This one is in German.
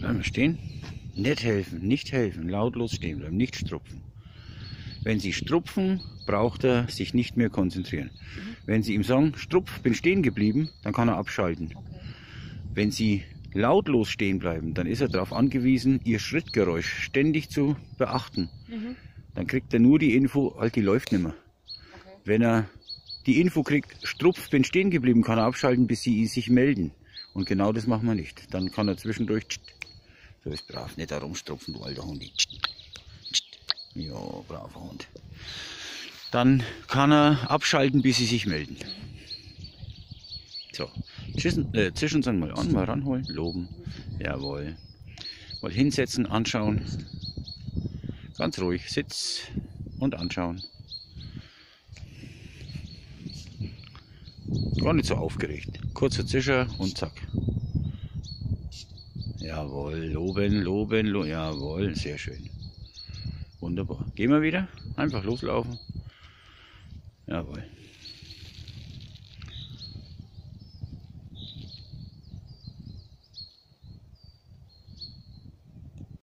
Bleiben wir stehen. Nicht helfen, nicht helfen. Lautlos stehen bleiben, nicht strupfen. Wenn Sie strupfen, braucht er sich nicht mehr konzentrieren. Wenn Sie ihm sagen, Strupf, bin stehen geblieben, dann kann er abschalten. Okay. Wenn Sie lautlos stehen bleiben, dann ist er darauf angewiesen, Ihr Schrittgeräusch ständig zu beachten. Dann kriegt er nur die Info, halt, die läuft nicht mehr. Okay. Wenn er die Info kriegt, Strupf, bin stehen geblieben, kann er abschalten, bis Sie sich melden. Und genau das machen wir nicht. Dann kann er zwischendurch, so ist brav, nicht herumstrupfen, du alter Hund. Ja, braver Hund. Dann kann er abschalten, bis Sie sich melden. So, zischen Sie mal an, mal ranholen, loben. Jawohl. Mal hinsetzen, anschauen. Ganz ruhig, Sitz und anschauen. Gar nicht so aufgeregt. Kurzer Zischer und zack. Jawohl, loben, loben, jawohl, sehr schön. Wunderbar. Gehen wir wieder, einfach loslaufen. Jawohl.